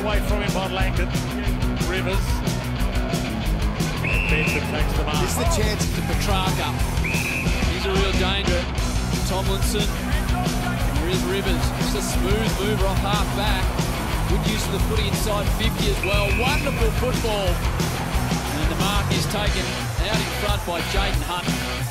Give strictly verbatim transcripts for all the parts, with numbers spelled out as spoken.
away from him by Langdon. Rivers. And Benson takes the mark. This is the chance to Petrarca. He's a real danger. Tomlinson. Here's Rivers. Just a smooth mover off half back. Good use of the footy inside fifty as well. Wonderful football. And the mark is taken out in front by Jaden Hunt.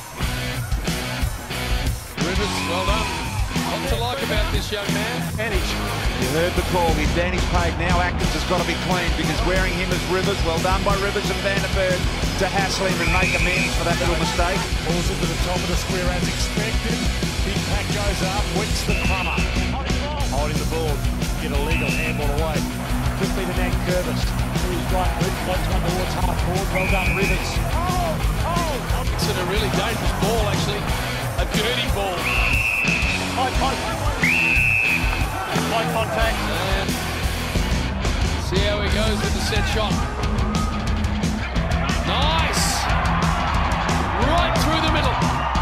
Rivers, well done. What to like about this young man? Advantage. You heard the call. The advantage paid. Now Atkins has got to be clean because wearing him as Rivers. Well done by Rivers and Vanderberg to hassle him and make amends for that little mistake. Balls into the top of the square as expected. Big pack goes up. Wicks the crummer. Holding the ball. Get a legal handball away. Quickly to Nag Curvis. He's right foot. Floats one towards half forward. Well done, Rivers. Oh, oh. It's a really dangerous ball, actually. A dirty ball. High contact. High contact. And see how he goes with the set shot. Nice! Right through the middle.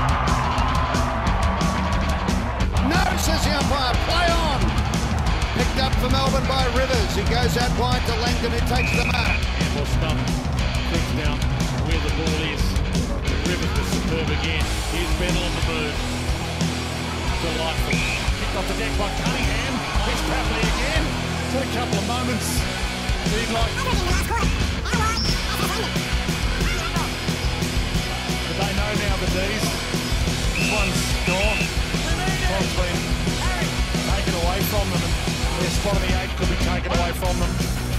No, says the umpire. Play on. Picked up for Melbourne by Rivers. He goes out wide to Langdon, who takes the mark. Handball stump. Clicks down where the ball is. Rivers was superb again. Here's Ben on the move. Delightful. Picked off the deck by Cunningham. Here's Papley again. Got a couple of moments. He'd like. But they know now the D's. This one's gone. One's been taken away from them. And their spot on the eight could be taken away from them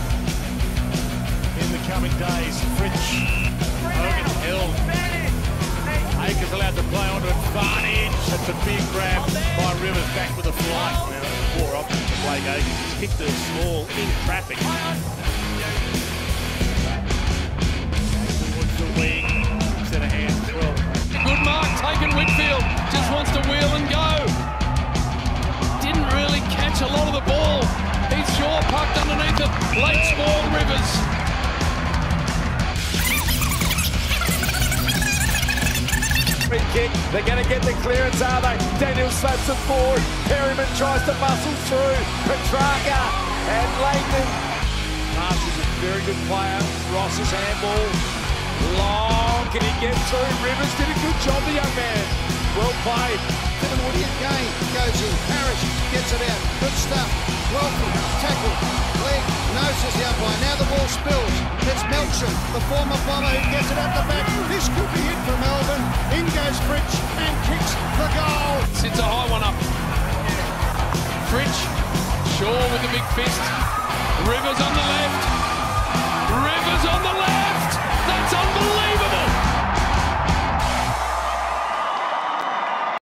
in the coming days. Fritsch. Hogan held. Akers allowed to play onto advantage. That's a big grab by Rivers, back with a flight. Now that's a poor option for Blake Akers. He's kicked her small in traffic. Towards the wing. Set of hands as well. Good mark taken, Whitfield. Just wants to wheel and go. Didn't really catch a lot of the ball. He's sure pucked underneath it. Late small Rivers. Kick. They're going to get the clearance, are they? Daniel slaps it forward. Perryman tries to muscle through. Petrarca and Langdon. Mars is a very good player. Ross's handball. Long. Can he get through? Rivers did a good job, the young man. Well played. Kevin Woody again goes in. Parrish gets it out. Good stuff. Wealthy. Tackle. Leg. No, says the umpire. Now the ball spills. It's Melksham, the former bomber, who gets it at the back. This could be it for Melbourne. In goes Fritsch and kicks the goal. Sits a high one up. Fritsch. Shaw with a big fist. Rivers on the left. Rivers on the left.